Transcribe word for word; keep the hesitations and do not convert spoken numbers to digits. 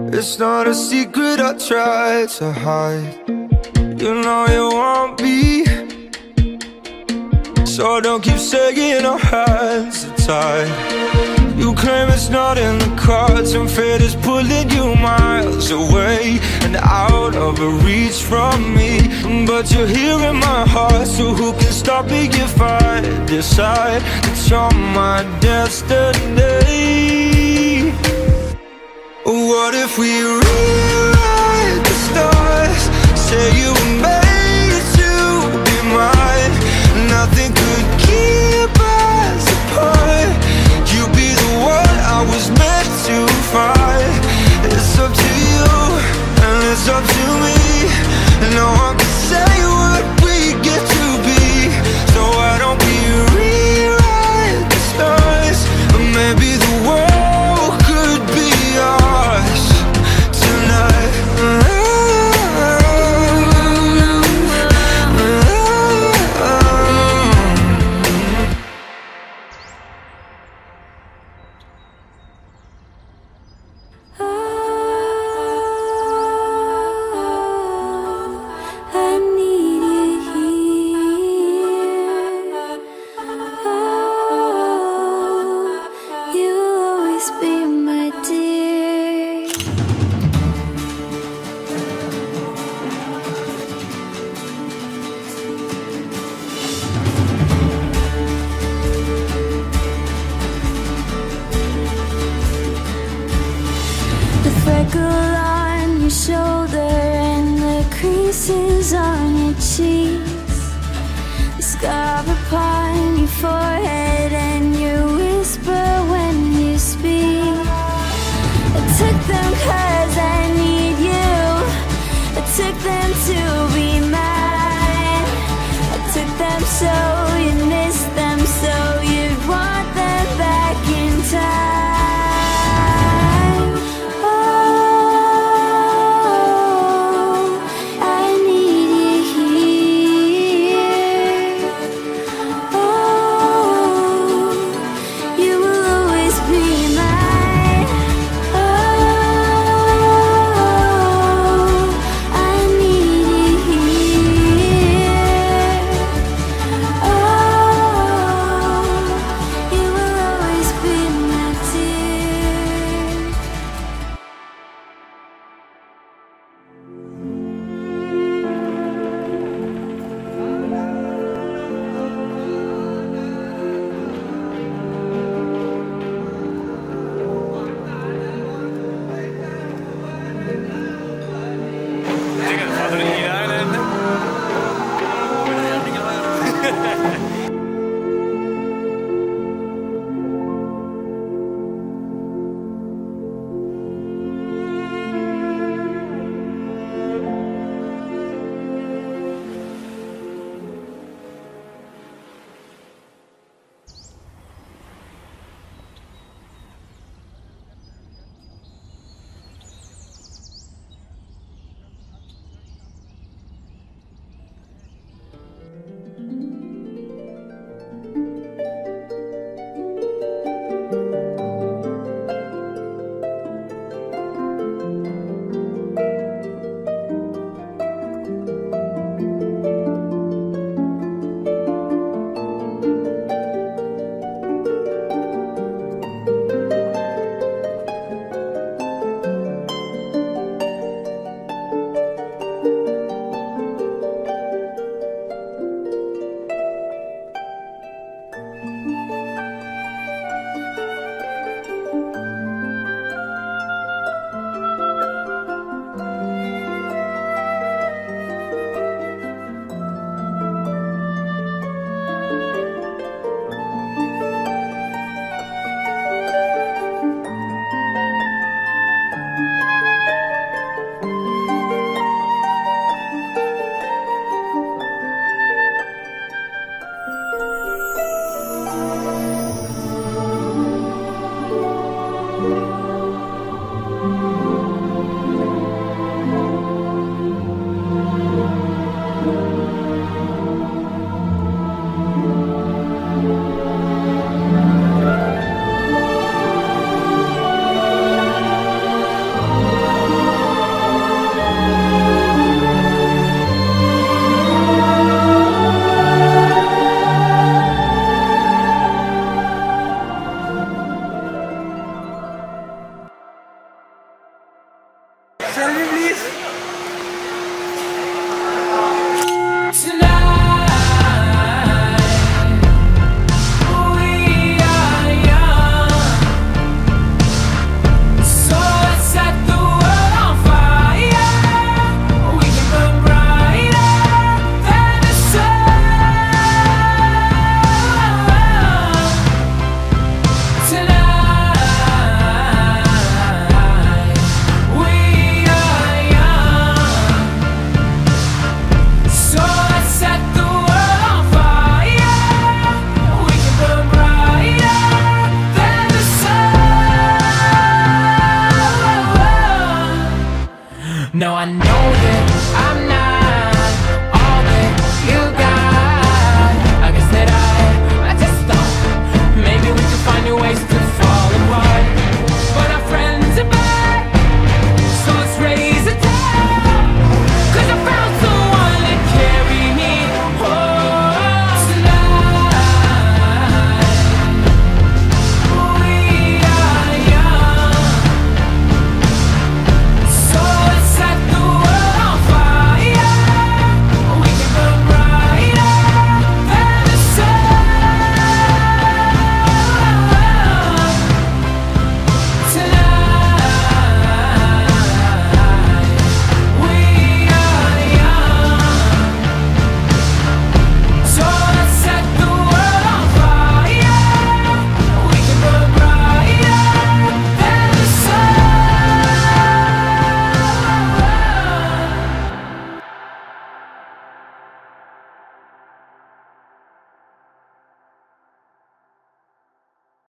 It's not a secret I try to hide. You know you want me, so don't keep saying our hands are tied. You claim it's not in the cards, and fate is pulling you miles away and out of reach from me. But you're here in my heart, so who can stop me if I decide that you're my destiny? What if we rewrite the stars? Say you were made to be mine. Nothing could keep us apart. You be the one I was meant to find. It's up to you, and it's up to me. No one can say what we get to be. So why don't we rewrite the stars? Or maybe the world could be ours tonight. On your shoulder and the creases on your cheeks, the scar upon your forehead and your whisper when you speak. I took them 'cause I need you. I took them to be mine. I took them so you missed them, so you'd want them back in time. I No, I know that I'm not